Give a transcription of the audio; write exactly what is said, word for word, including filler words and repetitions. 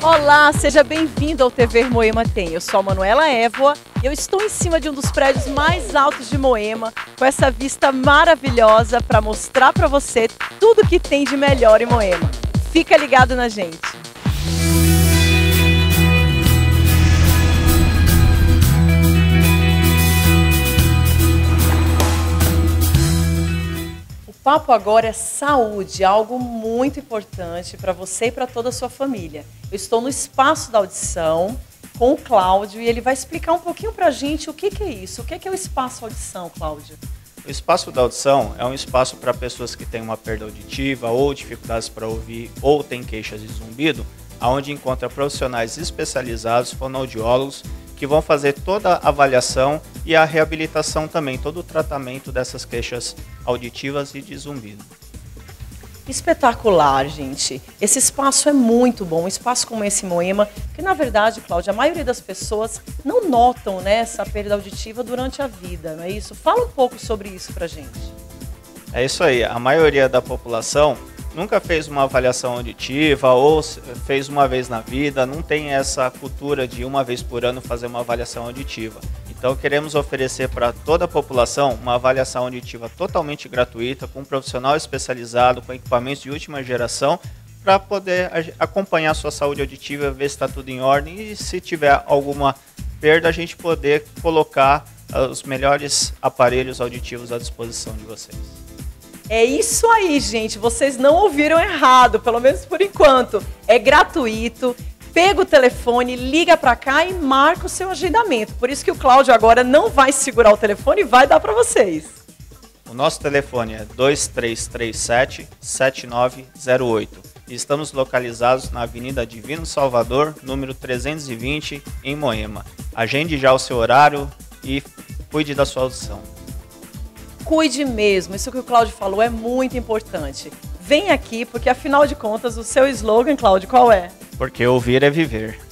Olá, seja bem-vindo ao T V Moema Tem. Eu sou a Manuela Évoa e eu estou em cima de um dos prédios mais altos de Moema, com essa vista maravilhosa para mostrar para você tudo que tem de melhor em Moema. Fica ligado na gente. O papo agora é saúde, algo muito importante para você e para toda a sua família. Eu estou no Espaço da Audição com o Cláudio e ele vai explicar um pouquinho para a gente o que, que é isso. O que, que é o Espaço Audição, Cláudio? O Espaço da Audição é um espaço para pessoas que têm uma perda auditiva ou dificuldades para ouvir ou têm queixas de zumbido, onde encontra profissionais especializados, fonoaudiólogos, que vão fazer toda a avaliação e a reabilitação também, todo o tratamento dessas queixas auditivas e de zumbido. Espetacular, gente. Esse espaço é muito bom, um espaço como esse em Moema, que na verdade, Cláudia, a maioria das pessoas não notam, né, essa perda auditiva durante a vida, não é isso? Fala um pouco sobre isso pra gente. É isso aí, a maioria da população nunca fez uma avaliação auditiva ou fez uma vez na vida, não tem essa cultura de uma vez por ano fazer uma avaliação auditiva. Então queremos oferecer para toda a população uma avaliação auditiva totalmente gratuita, com um profissional especializado, com equipamentos de última geração, para poder acompanhar a sua saúde auditiva, ver se está tudo em ordem e se tiver alguma perda, a gente poder colocar os melhores aparelhos auditivos à disposição de vocês. É isso aí, gente. Vocês não ouviram errado, pelo menos por enquanto. É gratuito. Pega o telefone, liga para cá e marca o seu agendamento. Por isso que o Cláudio agora não vai segurar o telefone e vai dar para vocês. O nosso telefone é dois três três sete, sete nove zero oito. E estamos localizados na Avenida Divino Salvador, número trezentos e vinte, em Moema. Agende já o seu horário e cuide da sua audição. Cuide mesmo, isso que o Cláudio falou é muito importante. Vem aqui, porque afinal de contas, o seu slogan, Cláudio, qual é? Porque ouvir é viver.